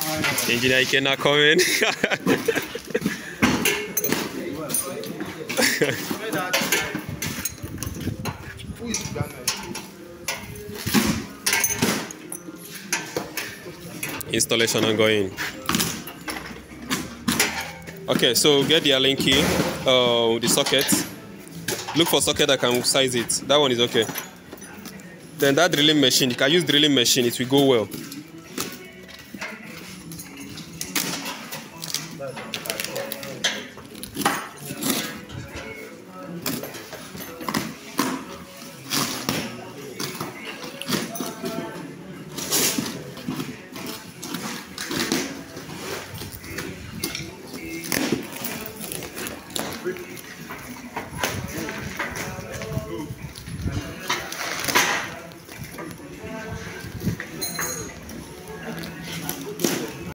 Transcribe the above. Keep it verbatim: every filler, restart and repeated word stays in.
Engineer cannot come in. Installation ongoing. Okay, so get the Allen key, uh, the socket. Look for socket that can size it. That one is okay. Then that drilling machine, you can use drilling machine, it will go well.